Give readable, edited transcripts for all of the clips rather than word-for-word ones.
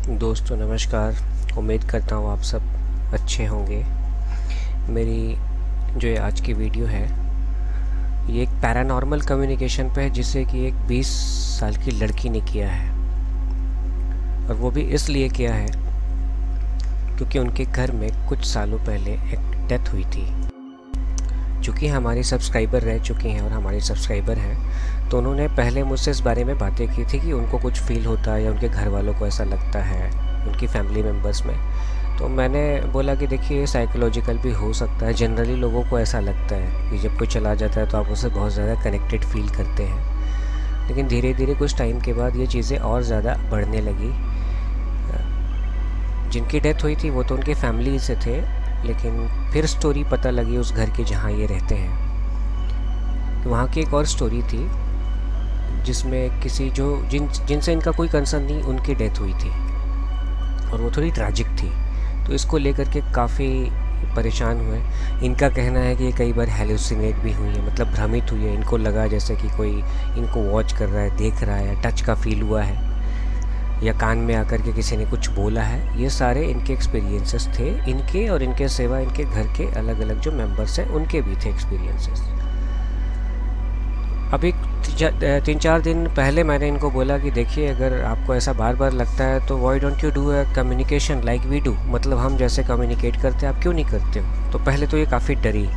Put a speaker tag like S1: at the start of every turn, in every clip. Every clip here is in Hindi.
S1: दोस्तों नमस्कार। उम्मीद करता हूँ आप सब अच्छे होंगे। मेरी जो ये आज की वीडियो है ये एक पैरानॉर्मल कम्युनिकेशन पे है जिसे कि एक 20 साल की लड़की ने किया है, और वो भी इसलिए किया है क्योंकि उनके घर में कुछ सालों पहले एक डेथ हुई थी। चूँकि हमारी सब्सक्राइबर रह चुकी हैं और हमारी सब्सक्राइबर हैं, तो उन्होंने पहले मुझसे इस बारे में बातें की थी कि उनको कुछ फ़ील होता है या उनके घर वालों को ऐसा लगता है, उनकी फैमिली मेम्बर्स में। तो मैंने बोला कि देखिए साइकोलॉजिकल भी हो सकता है। जनरली लोगों को ऐसा लगता है कि जब कोई चला जाता है तो आप उससे बहुत ज़्यादा कनेक्टेड फील करते हैं, लेकिन धीरे धीरे कुछ टाइम के बाद ये चीज़ें और ज़्यादा बढ़ने लगी। जिनकी डेथ हुई थी वो तो उनके फैमिली से थे, लेकिन फिर स्टोरी पता लगी उस घर की जहाँ ये रहते हैं। वहाँ की एक और स्टोरी थी जिसमें किसी जिनसे इनका कोई कंसर्न नहीं, उनकी डेथ हुई थी और वो थोड़ी ट्रैजिक थी। तो इसको लेकर के काफ़ी परेशान हुए। इनका कहना है कि ये कई बार हेलुसिनेट भी हुई है, मतलब भ्रमित हुई है। इनको लगा जैसे कि कोई इनको वॉच कर रहा है, देख रहा है, टच का फील हुआ है, या कान में आकर के किसी ने कुछ बोला है। ये सारे इनके एक्सपीरियंसेस थे, इनके और इनके सिवा इनके घर के अलग अलग जो मेंबर्स हैं उनके भी थे एक्सपीरियंसेस। अभी 3-4 दिन पहले मैंने इनको बोला कि देखिए अगर आपको ऐसा बार बार लगता है तो why don't you do a communication like we do, मतलब हम जैसे कम्युनिकेट करते हैं आप क्यों नहीं करते हो। तो पहले तो ये काफ़ी डरी,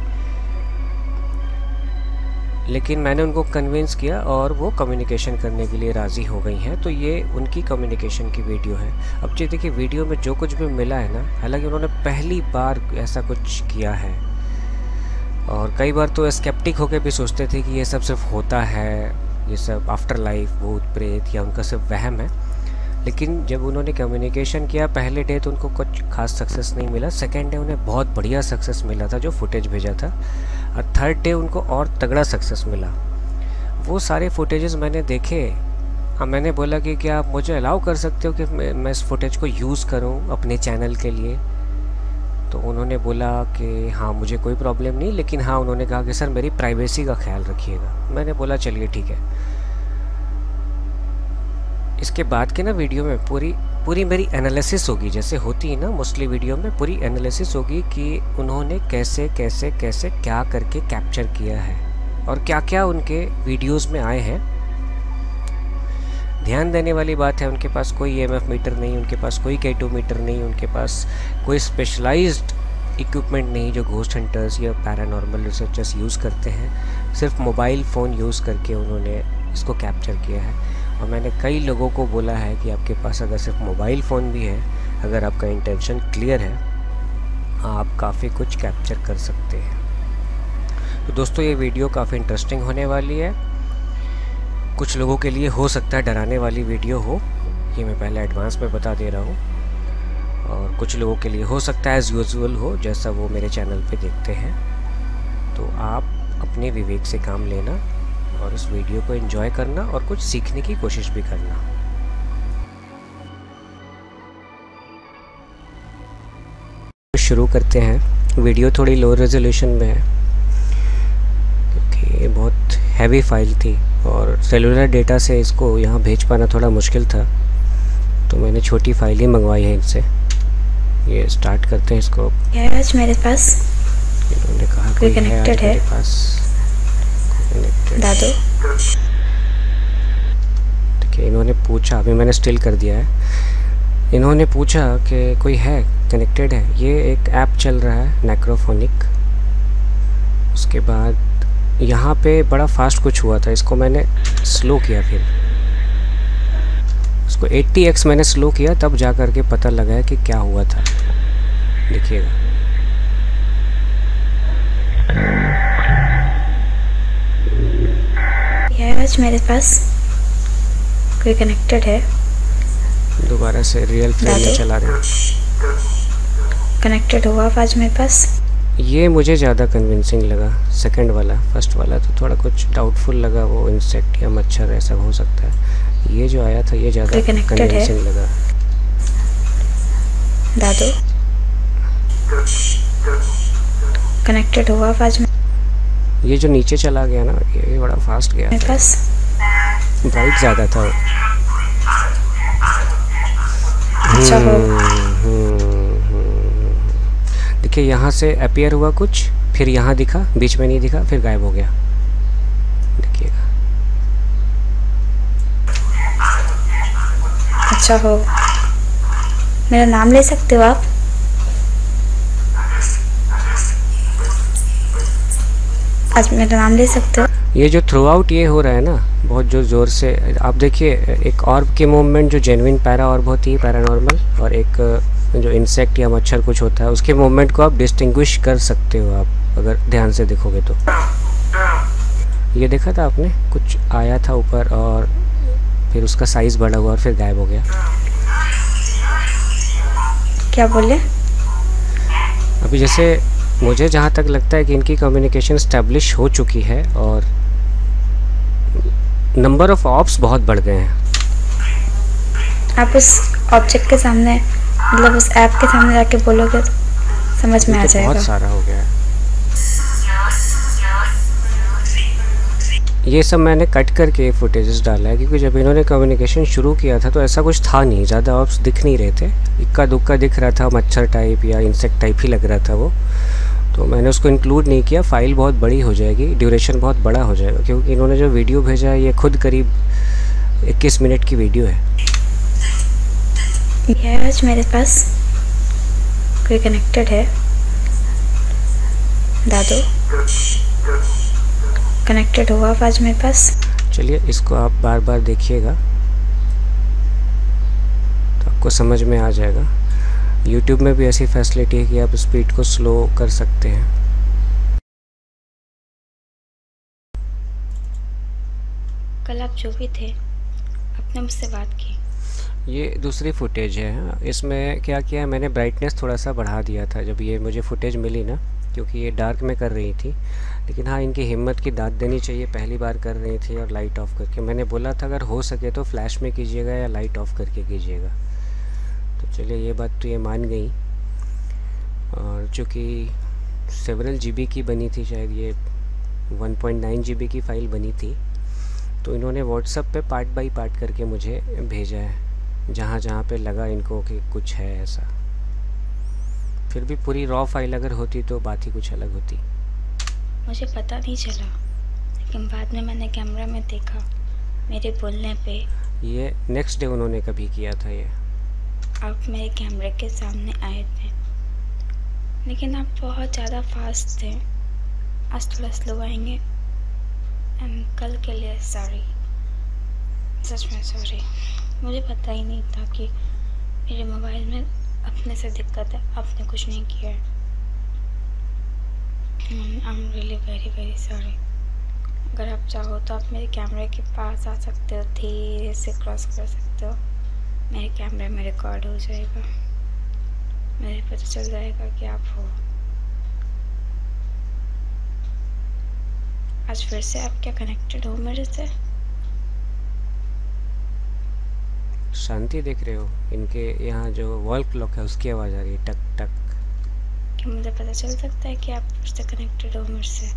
S1: लेकिन मैंने उनको कन्विंस किया और वो कम्युनिकेशन करने के लिए राज़ी हो गई हैं। तो ये उनकी कम्युनिकेशन की वीडियो है। अब जी देखिए वीडियो में जो कुछ भी मिला है ना, हालांकि उन्होंने पहली बार ऐसा कुछ किया है, और कई बार तो स्केप्टिक होकर भी सोचते थे कि ये सब सिर्फ होता है, ये सब आफ्टर लाइफ भूत प्रेत या उनका सिर्फ वहम है। लेकिन जब उन्होंने कम्युनिकेशन किया, पहले डे तो उनको कुछ खास सक्सेस नहीं मिला, सेकेंड डे उन्हें बहुत बढ़िया सक्सेस मिला था जो फुटेज भेजा था, और थर्ड डे उनको और तगड़ा सक्सेस मिला। वो सारे फुटेजेस मैंने देखे। अब मैंने बोला कि क्या आप मुझे अलाउ कर सकते हो कि मैं इस फुटेज को यूज़ करूं अपने चैनल के लिए। तो उन्होंने बोला कि हाँ मुझे कोई प्रॉब्लम नहीं, लेकिन हाँ उन्होंने कहा कि सर मेरी प्राइवेसी का ख्याल रखिएगा। मैंने बोला चलिए ठीक है। इसके बाद के ना वीडियो में पूरी मेरी एनालिसिस होगी, जैसे होती है ना मोस्टली वीडियो में, पूरी एनालिसिस होगी कि उन्होंने कैसे कैसे कैसे क्या करके कैप्चर किया है और क्या क्या उनके वीडियोस में आए हैं। ध्यान देने वाली बात है, उनके पास कोई EMF मीटर नहीं, उनके पास कोई K2 मीटर नहीं, उनके पास कोई स्पेशलाइज्ड इक्विपमेंट नहीं जो घोस्ट हंटर्स या पैरानॉर्मल रिसर्चर्स यूज़ करते हैं। सिर्फ मोबाइल फ़ोन यूज़ करके उन्होंने इसको कैप्चर किया है। और मैंने कई लोगों को बोला है कि आपके पास अगर सिर्फ मोबाइल फ़ोन भी है, अगर आपका इंटेंशन क्लियर है, आप काफ़ी कुछ कैप्चर कर सकते हैं। तो दोस्तों ये वीडियो काफ़ी इंटरेस्टिंग होने वाली है। कुछ लोगों के लिए हो सकता है डराने वाली वीडियो हो, ये मैं पहले एडवांस में बता दे रहा हूँ, और कुछ लोगों के लिए हो सकता है एज़ यूजुअल हो, जैसा वो मेरे चैनल पे देखते हैं। तो आप अपने विवेक से काम लेना और इस वीडियो को एंजॉय करना और कुछ सीखने की कोशिश भी करना। शुरू करते हैं। वीडियो थोड़ी लो रेजोल्यूशन में है क्योंकि बहुत हैवी फाइल थी और सेलुलर डेटा से इसको यहाँ भेज पाना थोड़ा मुश्किल था, तो मैंने छोटी फाइल ही मंगवाई है इनसे। ये स्टार्ट करते हैं इसको।
S2: आज मेरे पास
S1: इन्होंने कहा
S2: कोई कनेक्टेड है,
S1: मेरे पास
S2: दादू।
S1: ठीक है, इन्होंने पूछा, अभी मैंने स्टिल कर दिया है। इन्होंने पूछा कि कोई है कनेक्टेड है। ये एक ऐप चल रहा है नेक्रोफोनिक। उसके बाद यहाँ पे बड़ा फास्ट कुछ हुआ था, इसको मैंने स्लो किया, फिर इसको 80x मैंने स्लो किया, तब जा कर के पता लगा है कि क्या हुआ था। देखिएगा,
S2: आज मेरे पास कोई कनेक्टेड है।
S1: दोबारा से रियल फ्रेम में चला रहे हैं।
S2: कनेक्टेड हुआ आज मेरे पास।
S1: ये मुझे ज़्यादा कन्विंसिंग लगा, सेकंड वाला। फर्स्ट वाला तो थोड़ा कुछ डाउटफुल लगा, वो इंसेक्ट या मच्छर ऐसा हो सकता है। ये जो आया था ये ज़्यादा कन्विंसिंग लगा।
S2: दादू कनेक्टेड हुआ आज में।
S1: ये जो नीचे चला गया ना, ये बड़ा फास्ट गया।
S2: मेरे पास
S1: ब्राइट ज़्यादा था।
S2: अच्छा हो।
S1: देखिए यहाँ से अपीयर हुआ कुछ, फिर यहाँ दिखा, बीच में नहीं दिखा, फिर गायब हो गया। देखिएगा।
S2: अच्छा हो। मेरा नाम ले सकते हो आप? आज मेरा नाम ले सकते हो?
S1: ये जो थ्रू आउट ये हो रहा है ना बहुत जो ज़ोर से, आप देखिए एक ऑर्ब के मूवमेंट जो जेन्युइन पैरा ऑर्ब होती है पैरानॉर्मल, और एक जो इंसेक्ट या मच्छर कुछ होता है उसके मूवमेंट को आप डिस्टिंग्विश कर सकते हो आप अगर ध्यान से देखोगे तो। ये देखा था आपने, कुछ आया था ऊपर और फिर उसका साइज़ बढ़ा हुआ और फिर गायब हो गया।
S2: क्या बोले?
S1: अभी जैसे मुझे जहाँ तक लगता है कि इनकी कम्युनिकेशन स्टैब्लिश हो चुकी है और नंबर ऑफ ऑप्स बहुत बढ़ गए हैं।
S2: आप उस ऑब्जेक्ट के सामने, मतलब उस ऐप के सामने जाके बोलोगे तो समझ में आ जाएगा।
S1: बहुत सारा हो गया है। ये सब मैंने कट करके फुटेजेस डाला है क्योंकि जब इन्होंने कम्युनिकेशन शुरू किया था तो ऐसा कुछ था नहीं, ज़्यादा ऑप्स दिख नहीं रहे थे, इक्का दुक्का दिख रहा था, मच्छर टाइप या इंसेक्ट टाइप ही लग रहा था वो, तो मैंने उसको इंक्लूड नहीं किया। फ़ाइल बहुत बड़ी हो जाएगी, ड्यूरेशन बहुत बड़ा हो जाएगा, क्योंकि इन्होंने जो वीडियो भेजा है ये खुद करीब 21 मिनट की वीडियो है।
S2: ये आज मेरे पास कोई कनेक्टेड है, दादू कनेक्टेड हुआ आज मेरे पास।
S1: चलिए इसको आप बार बार देखिएगा तो आपको समझ में आ जाएगा। YouTube में भी ऐसी फैसिलिटी है कि आप स्पीड को स्लो कर सकते हैं।
S2: कल आप जो भी थे आपने मुझसे बात की। ये
S1: दूसरी फुटेज है। इसमें क्या किया है मैंने, ब्राइटनेस थोड़ा सा बढ़ा दिया था जब ये मुझे फुटेज मिली ना, क्योंकि ये डार्क में कर रही थी। लेकिन हाँ, इनकी हिम्मत की दाद देनी चाहिए, पहली बार कर रही थी और लाइट ऑफ करके। मैंने बोला था अगर हो सके तो फ्लैश में कीजिएगा या लाइट ऑफ करके कीजिएगा। तो चलिए ये बात तो ये मान गई। और चूँकि सेवरल GB की बनी थी, शायद ये 1.9 GB की फ़ाइल बनी थी, तो इन्होंने व्हाट्सएप पे पार्ट बाय पार्ट करके मुझे भेजा है, जहाँ जहाँ पे लगा इनको कि कुछ है ऐसा। फिर भी पूरी रॉ फाइल अगर होती तो बात ही कुछ अलग होती।
S2: मुझे पता नहीं चला, लेकिन बाद में मैंने कैमरा में देखा, मेरे बोलने पे
S1: ये नेक्स्ट डे उन्होंने कभी किया था। ये
S2: आप मेरे कैमरे के सामने आए थे, लेकिन आप बहुत ज़्यादा फास्ट थे। आज थोड़ा स्लो आएंगे। कल के लिए सॉरी, सच में सॉरी। मुझे पता ही नहीं था कि मेरे मोबाइल में अपने से दिक्कत है, आपने कुछ नहीं किया है। I am really very very sorry. अगर आप चाहो तो आप मेरे कैमरे के पास आ सकते हो, धीरे से क्रॉस कर सकते हो, मेरे कैमरे में रिकॉर्ड हो जाएगा, मेरे पता चल जाएगा कि आप हो। आज फिर से आप क्या कनेक्टेड हो मेरे से?
S1: शांति देख रहे हो, इनके यहाँ जो वॉल क्लॉक है उसकी आवाज़ आ रही है, टक टक।
S2: क्या मुझे पता चल सकता है कि आप फिर से कनेक्टेड हो मेरे से?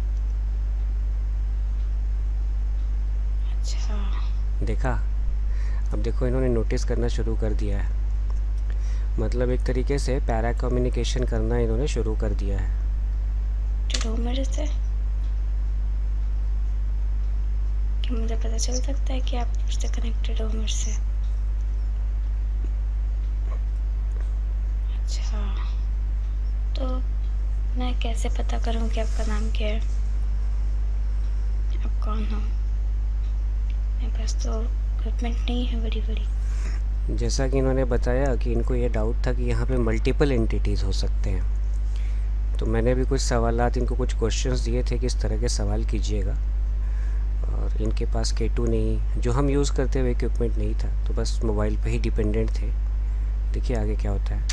S2: अच्छा
S1: देखा, अब देखो इन्होंने नोटिस करना शुरू कर दिया है, मतलब एक तरीके से पैरा कम्युनिकेशन करना इन्होंने शुरू कर दिया है।
S2: हो मेरे से? क्या मुझे पता चल सकता है कि आप फिर से कनेक्टेड हो मेरे से? अच्छा, तो मैं कैसे पता करूं कि आपका नाम क्या है, आप कौन हो? मेरे पास तो इक्विपमेंट नहीं है बड़ी बड़ी।
S1: जैसा कि इन्होंने बताया कि इनको ये डाउट था कि यहाँ पे मल्टीपल एंटिटीज़ हो सकते हैं, तो मैंने भी कुछ सवालात, इनको कुछ क्वेश्चंस दिए थे कि इस तरह के सवाल कीजिएगा। और इनके पास K2 नहीं, जो हम यूज़ करते हुए इक्विपमेंट नहीं था, तो बस मोबाइल पे ही डिपेंडेंट थे। देखिए आगे क्या होता है।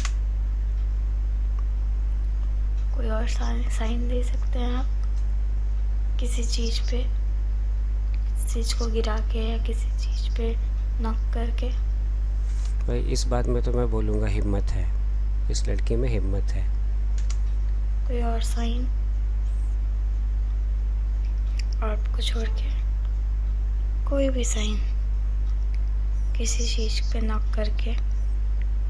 S2: कोई और साइन दे सकते हैं आप किसी चीज़ पे, किसी चीज़ को गिरा के या किसी चीज़ पे नॉक करके?
S1: भाई इस बात में तो मैं बोलूँगा हिम्मत है, इस लड़की में हिम्मत है।
S2: कोई और साइन और कुछ छोड़ के कोई भी साइन किसी चीज़ पे नॉक करके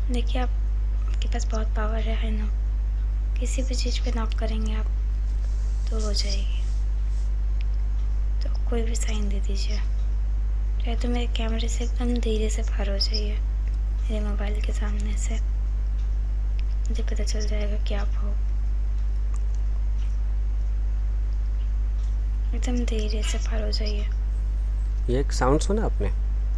S2: देखिए आपके पास बहुत पावर है ना, किसी भी चीज़ पे नॉक करेंगे आप तो हो जाएगी। तो कोई भी साइन दे दीजिए, चाहे तो मेरे कैमरे से एकदम धीरे से पार हो जाइए, मेरे मोबाइल के सामने से, मुझे पता चल जाएगा कि आप हो। एकदम धीरे से पार हो जाइए।
S1: ये एक साउंड सुना आपने?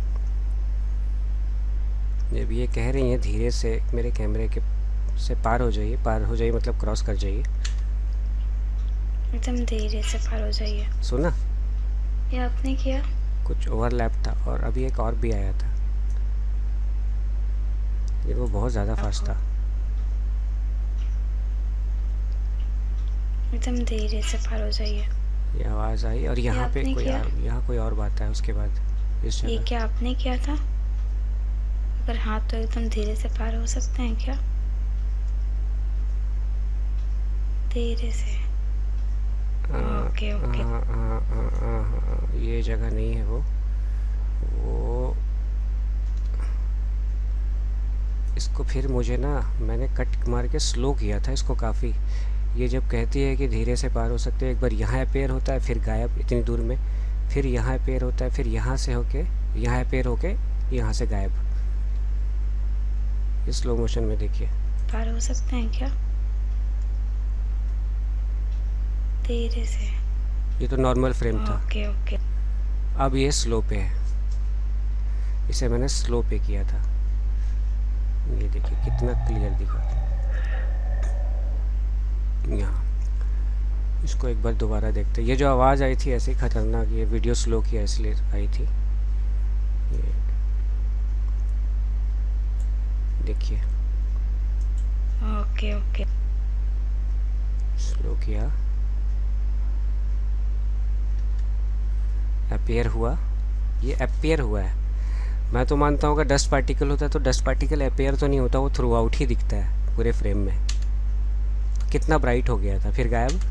S1: जब ये कह रही हैं धीरे से मेरे कैमरे के से पार हो जाइए, पार हो जाइए मतलब क्रॉस कर जाइए।
S2: एकदम धीरे से पार हो जाइए।
S1: सुना?
S2: ये आपने किया?
S1: कुछ ओवरलैप था और अभी एक और भी आया था, ये वो बहुत ज़्यादा फास्ट था।
S2: एकदम धीरे से पार हो जाइए।
S1: ये आवाज़ आई और यहाँ पे कोई यहाँ कोई और बात है उसके बाद इस जगह।
S2: ये क्या आपने किया था? अगर हाँ तो एकदम धीरे से पार हो सकते हैं क्या? धीरे से। Okay okay.
S1: ये जगह नहीं है वो इसको फिर मुझे ना मैंने कट मार के स्लो किया था इसको काफ़ी। ये जब कहती है कि धीरे से पार हो सकते हैं, एक बार यहाँ अपेयर होता है फिर गायब इतनी दूर में, फिर यहाँ अपेयर होता है फिर यहाँ से होके यहाँ अपेयर होके यहाँ से गायब। इस स्लो मोशन में देखिए।
S2: पार हो सकते हैं क्या? धीरे से।
S1: ये तो नॉर्मल फ्रेम था।
S2: Okay okay.
S1: अब ये स्लो पे है, इसे मैंने स्लो पे किया था। ये देखिए कितना क्लियर दिखा। यहाँ इसको एक बार दोबारा देखते। ये जो आवाज़ आई थी ऐसी खतरनाक, ये वीडियो स्लो किया इसलिए आई थी। ये देखिए
S2: ओके ओके।
S1: स्लो किया, अपेयर हुआ, ये अपेयर हुआ है। मैं तो मानता हूँ अगर डस्ट पार्टिकल होता है तो डस्ट पार्टिकल अपेयर तो नहीं होता, वो थ्रू आउट ही दिखता है पूरे फ्रेम में। कितना ब्राइट हो गया था फिर गायब,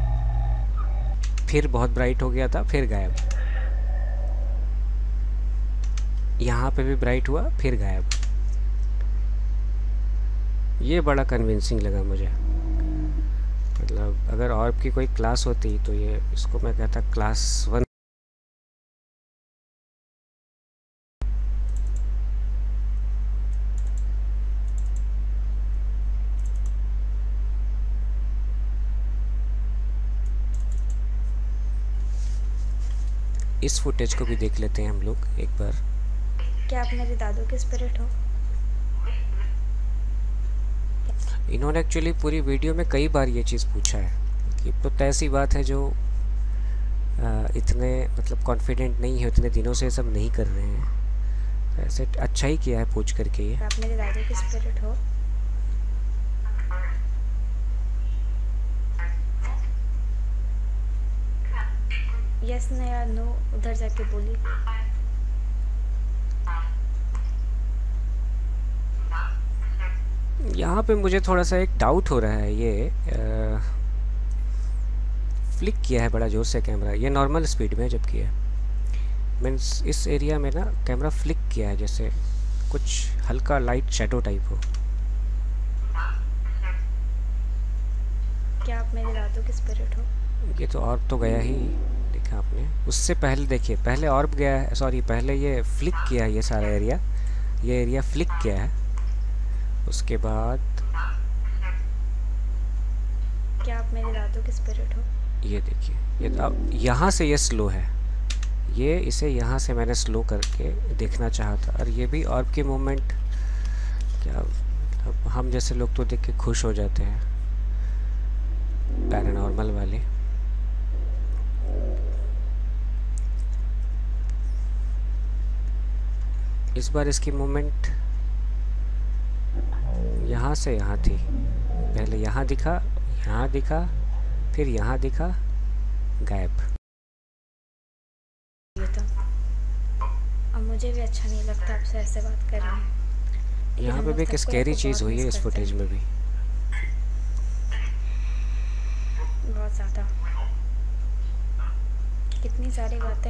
S1: फिर बहुत ब्राइट हो गया था फिर गायब, यहाँ पे भी ब्राइट हुआ फिर गायब। ये बड़ा कन्विंसिंग लगा मुझे। मतलब अगर और की कोई क्लास होती तो ये इसको मैं कहता क्लास 1। इस फुटेज को भी देख लेते हैं हम लोग एक बार।
S2: क्या आप मेरे दादू के स्पिरिट हो?
S1: इन्होंने एक्चुअली पूरी वीडियो में कई बार ये चीज़ पूछा है कि तो ऐसी बात है जो इतने मतलब कॉन्फिडेंट नहीं है, इतने दिनों से सब नहीं कर रहे हैं, तो ऐसे अच्छा ही किया है पूछ करके। ये
S2: आप मेरे दादू के स्पिरिट हो? यस न या नो उधर जाके बोली।
S1: यहाँ पे मुझे थोड़ा सा एक डाउट हो रहा है। ये फ्लिक किया है बड़ा ज़ोर से कैमरा, ये नॉर्मल स्पीड में जब किया मीन्स इस एरिया में ना कैमरा फ्लिक किया है, जैसे कुछ हल्का लाइट शैडो टाइप हो।
S2: क्या आप मेरे दादू के स्पिरिट हो?
S1: ये तो ऑर्ब तो गया ही, देखा आपने। उससे पहले देखिए, पहले ऑर्ब गया है, सॉरी पहले ये फ्लिक किया है, ये सारा एरिया, ये एरिया फ्लिक किया है। उसके बाद
S2: क्या आप मेरे दादू के स्पिरिट हो?
S1: ये देखिए, ये अब यहाँ से ये स्लो है, ये इसे यहाँ से मैंने स्लो करके देखना चाहा था। और ये भी ऑर्ब की मूवमेंट क्या मतलब हम जैसे लोग तो देख के खुश हो जाते हैं, पैरानॉर्मल वाले। इस बार इसकी मूवमेंट यहाँ से यहाँ थी, पहले यहाँ दिखा फिर यहाँ दिखा, गायब।
S2: ये तो अब मुझे भी अच्छा नहीं लगता आपसे ऐसे बात कर रहे हैं।
S1: यहाँ पे भी एक स्कैरी चीज़ हुई है इस फुटेज में भी,
S2: बहुत ज़्यादा। कितनी सारी बातें।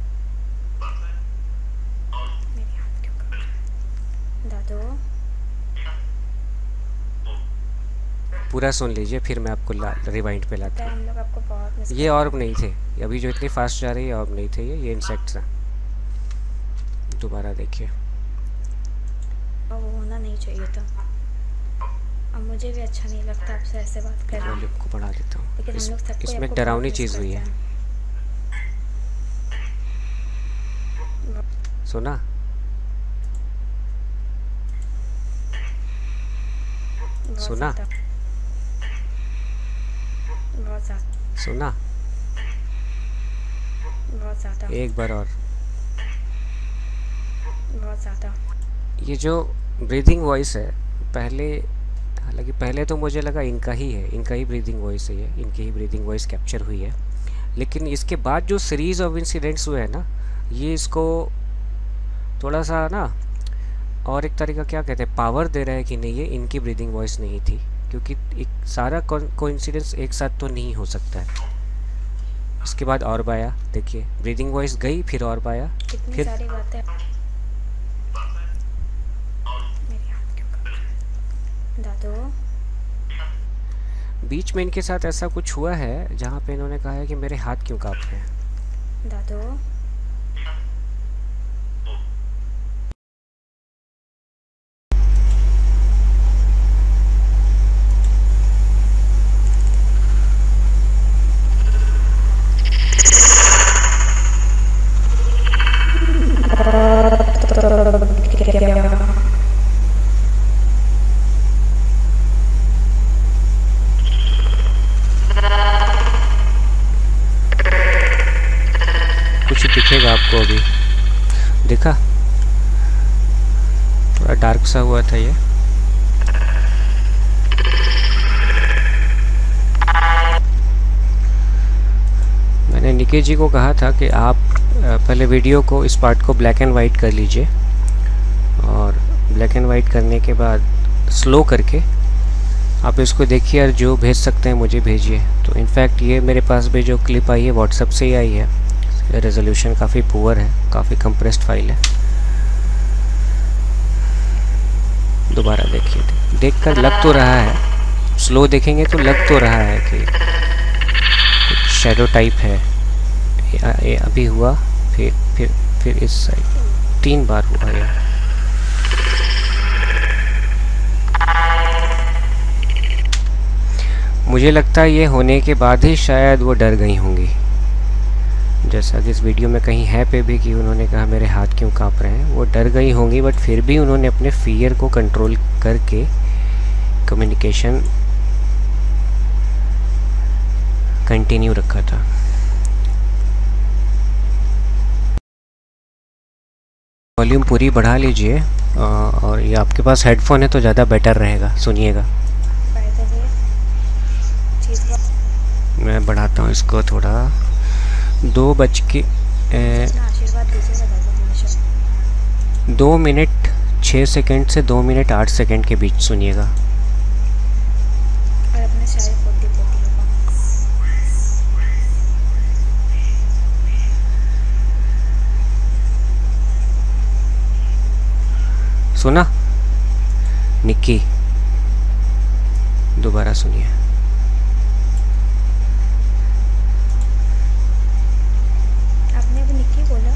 S2: मेरी हाथ क्यों काट रहा है? दादू
S1: पूरा सुन लीजिए, फिर मैं आपको रिवाइंड पे लाता
S2: हम लोग आपको बहुत मिस
S1: हूँ। ये ऑर्ब नहीं थे, अभी जो इतनी फास्ट जा रही है ऑर्ब नहीं थे, ये इंसेक्ट्स हैं। दोबारा देखिए।
S2: वो होना नहीं चाहिए था। अब मुझे भी अच्छा नहीं लगता आपसे ऐसे बात कर रहे हैं।
S1: वॉल्यूम को बढ़ा देता हूँ।
S2: लेकिन हम लोग सबको
S1: इसमें
S2: आपको
S1: डरावनी
S2: बहुत
S1: चीज़
S2: मिस
S1: हुई
S2: करते
S1: है।
S2: हैं।
S1: सुना?
S2: बहुत
S1: सुना?
S2: ज़्यादा, बहुत ज़्यादा,
S1: सुना?
S2: बहुत ज़्यादा,
S1: एक बार और।
S2: बहुत ज़्यादा।
S1: ये जो ब्रीदिंग वॉइस है, पहले, हालांकि पहले तो मुझे लगा इनका ही है, इनका ही ब्रीदिंग वॉइस है, ये इनकी ही ब्रीदिंग वॉइस कैप्चर हुई है। लेकिन इसके बाद जो सीरीज़ ऑफ इंसिडेंट्स हुए हैं ना, ये इसको थोड़ा सा ना, और एक तरीका क्या कहते हैं, पावर दे रहा है कि नहीं ये इनकी ब्रीदिंग वॉइस नहीं थी, क्योंकि एक सारा कोइंसिडेंस एक साथ तो नहीं हो सकता है। इसके बाद ऑर्ब आया, देखिए ब्रीदिंग वॉइस गई, फिर ऑर्ब आया,
S2: कितनी
S1: फिर
S2: सारी बातें। मेरी हाथ क्यों कांप रहा है? दादू,
S1: बीच में इनके साथ ऐसा कुछ हुआ है जहाँ पे इन्होंने कहा है कि मेरे हाथ क्यों काँप रहे हैं।
S2: दादू,
S1: कुछ दिखेगा आपको अभी, देखा? थोड़ा डार्क सा हुआ था ये। मैंने निकी जी को कहा था कि आप पहले वीडियो को, इस पार्ट को ब्लैक एंड वाइट कर लीजिए, और ब्लैक एंड वाइट करने के बाद स्लो करके आप इसको देखिए, और जो भेज सकते हैं मुझे भेजिए। तो इनफैक्ट ये मेरे पास भी जो क्लिप आई है व्हाट्सएप से ही आई है, रेजोल्यूशन काफ़ी पुअर है, काफ़ी कंप्रेस्ड फाइल है। दोबारा देखिए, देखकर लग तो रहा है, स्लो देखेंगे तो लग तो रहा है कि कुछ शैडो टाइप है। ये अभी हुआ, फिर इस साइड 3 बार हुआ यार। मुझे लगता है ये होने के बाद ही शायद वो डर गई होंगी, जैसा कि इस वीडियो में कहीं है पे भी कि उन्होंने कहा मेरे हाथ क्यों काँप रहे हैं। वो डर गई होंगी, बट फिर भी उन्होंने अपने फियर को कंट्रोल करके कम्युनिकेशन कंटिन्यू रखा था। वॉल्यूम पूरी बढ़ा लीजिए, और ये आपके पास हेडफोन है तो ज़्यादा बेटर रहेगा, सुनिएगा। मैं बढ़ाता हूँ इसको थोड़ा। 2 मिनट 6 सेकंड से 2 मिनट 8 सेकंड के बीच सुनिएगा।
S2: और अपने सारे पोती पोतियों को।
S1: सुना निक्की? दोबारा सुनिए।
S2: आपने अभी निक्की बोला?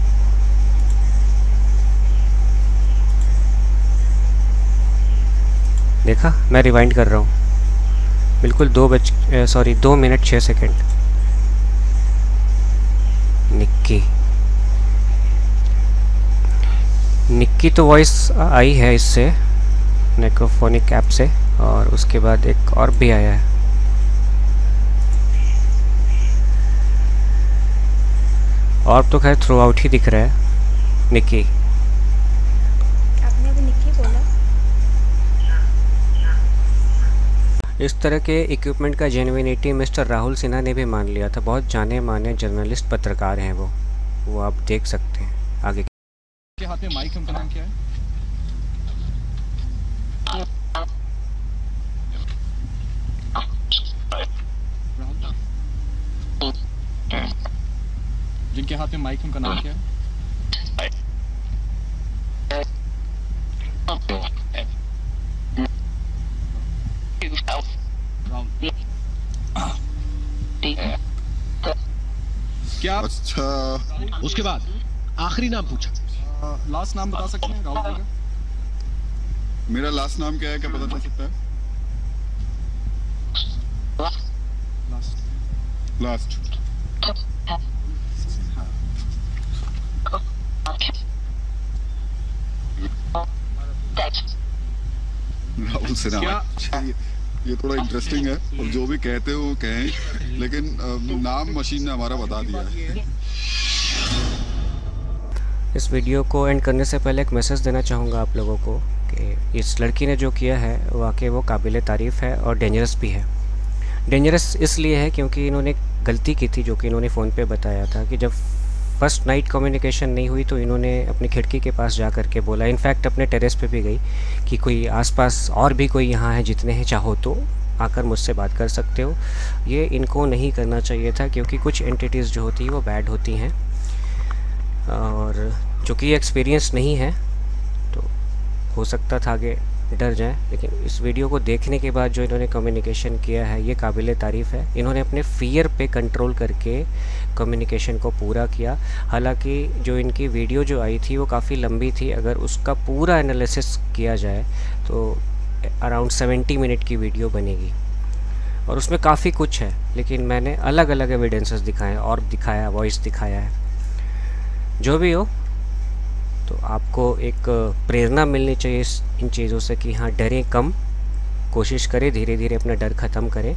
S1: देखा, मैं रिवाइंड कर रहा हूँ, बिल्कुल 2 मिनट 6 सेकंड। निक्की तो वॉइस आई है इससे, नेक्रोफोनिक ऐप से, और उसके बाद एक और भी आया है। और तो खैर थ्रू आउट ही दिख रहा है निक्की।
S2: आपने अभी निक्की बोला?
S1: इस तरह के इक्विपमेंट का जेन्युइनिटी मिस्टर राहुल सिन्हा ने भी मान लिया था। बहुत जाने माने जर्नलिस्ट पत्रकार हैं वो आप देख सकते हैं। आगे
S3: के हाथ में माइक, उनका नाम क्या है? जिनके हाथ में माइक, उनका नाम क्या है? क्या आप
S4: अच्छा,
S5: उसके बाद आखिरी नाम पूछा।
S3: लास्ट नाम बता सकते हैं राहुल जी का?
S4: मेरा लास्ट नाम क्या है, क्या पता चल सकता है?
S3: Last
S4: last Rahul Sinha.
S3: क्या
S4: ये थोड़ा इंटरेस्टिंग है, और जो भी कहते हो कहें, लेकिन नाम मशीन ने हमारा बता दिया है।
S1: इस वीडियो को एंड करने से पहले एक मैसेज देना चाहूँगा आप लोगों को कि इस लड़की ने जो किया है वाकई वो काबिल तारीफ़ है और डेंजरस भी है। डेंजरस इसलिए है क्योंकि इन्होंने गलती की थी, जो कि इन्होंने फ़ोन पे बताया था कि जब फर्स्ट नाइट कम्युनिकेशन नहीं हुई तो इन्होंने अपनी खिड़की के पास जा कर के बोला, इनफैक्ट अपने टेरेस पे भी गई कि कोई आसपास और भी कोई यहाँ है, जितने हैं चाहो तो आकर मुझसे बात कर सकते हो। ये इनको नहीं करना चाहिए था क्योंकि कुछ एंटिटीज़ जो होती है वो बैड होती हैं, और चूँकि एक्सपीरियंस नहीं है तो हो सकता था आगे डर जाए। लेकिन इस वीडियो को देखने के बाद जो इन्होंने कम्युनिकेशन किया है ये काबिल तारीफ़ है। इन्होंने अपने फ़ियर पे कंट्रोल करके कम्युनिकेशन को पूरा किया। हालांकि जो इनकी वीडियो जो आई थी वो काफ़ी लंबी थी, अगर उसका पूरा एनालिसिस किया जाए तो अराउंड 70 मिनट की वीडियो बनेगी, और उसमें काफ़ी कुछ है, लेकिन मैंने अलग अलग एविडेंसेस दिखाए और दिखाया, वॉइस दिखाया है। जो भी हो, तो आपको एक प्रेरणा मिलनी चाहिए इन चीज़ों से कि हाँ, डरें कम, कोशिश करें धीरे धीरे अपना डर ख़त्म करें।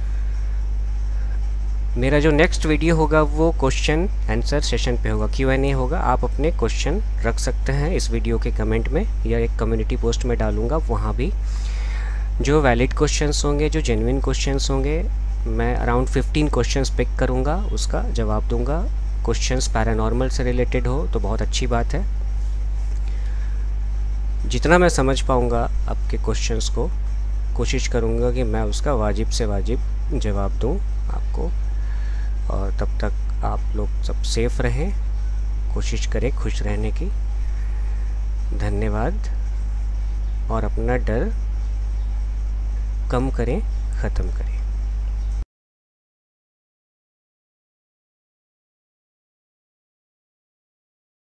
S1: मेरा जो नेक्स्ट वीडियो होगा वो क्वेश्चन आंसर सेशन पे होगा, Q&A होगा। आप अपने क्वेश्चन रख सकते हैं इस वीडियो के कमेंट में, या एक कम्युनिटी पोस्ट में डालूँगा, वहाँ भी जो वैलिड क्वेश्चंस होंगे, जो जेन्युइन क्वेश्चंस होंगे, मैं अराउंड 15 क्वेश्चंस पिक करूँगा, उसका जवाब दूँगा। क्वेश्चंस पैरानॉर्मल से रिलेटेड हो तो बहुत अच्छी बात है। जितना मैं समझ पाऊँगा आपके क्वेश्चंस को, कोशिश करूँगा कि मैं उसका वाजिब से वाजिब जवाब दूँ आपको। और तब तक आप लोग सब सेफ रहें, कोशिश करें खुश रहने की। धन्यवाद, और अपना डर कम करें, ख़त्म करें।